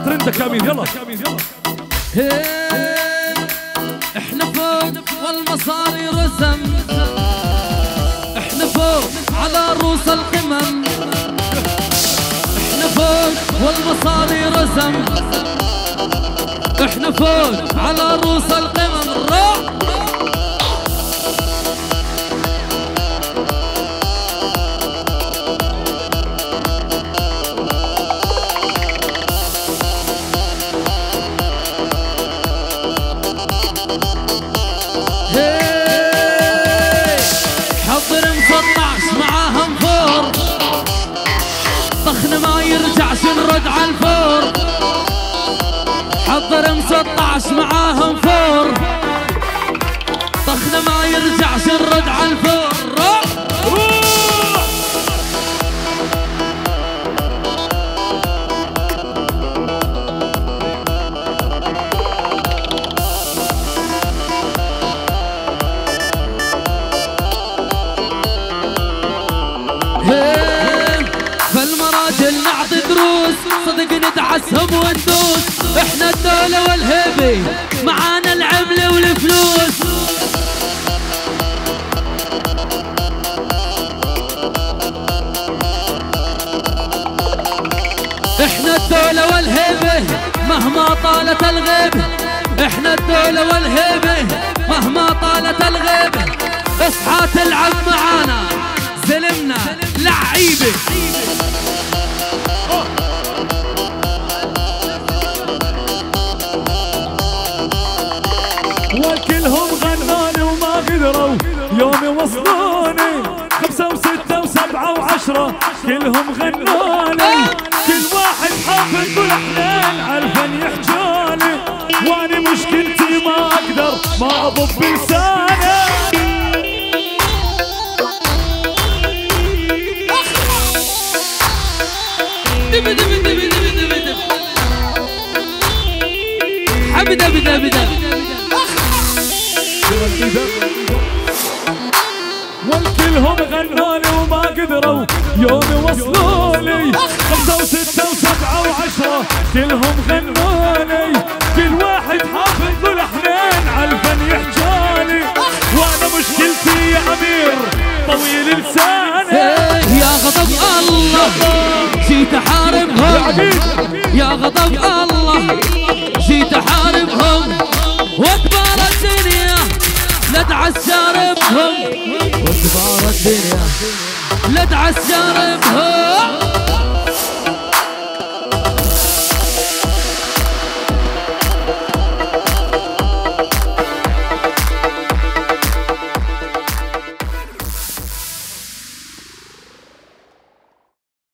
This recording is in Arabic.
ترندك يا امين يلا. احنا فوق والمصاري رسم، احنا فوق على رؤوس القمم، احنا فوق والمصاري رسم، احنا فوق على رؤوس القمم. حضر مسطعش معاهم فور، طخنا ما يرجعش نرد على الفور. حضر مسطعش معاهم فور، طخنا ما يرجعش نرد على الفور. فالمراجل نعطي دروس، صدق ندعسهم وندوس، احنا الدولة والهيبة معانا العملة والفلوس. احنا الدولة والهيبة مهما طالت الغيبة، احنا الدولة والهيبة مهما طالت الغيبة. اصحى تلعب معانا زلمنا لعيبة. وكلهم غناني وما قدروا يوم يوصلوني، 5 و6 و7 و10 كلهم غناني. كل واحد حافظ ولحنين عالفن يحجالي، واني مشكلتي ما اقدر ما اضب بلساني. حبدا بدا بدا والكلهم غناني وما قدروا يوم يوصلوني، 5 و6 و7 و10 كلهم غناني. كل واحد حافظ لحنين عالفن يحجالي، وانا مشكلتي يا امير طويل لساني. يا غضب الله جيت احاربهم، يا غضب الله جيت احاربهم، وكبار الدنيا لدعس شاربهم، وكبار الدنيا لدعس شاربهم.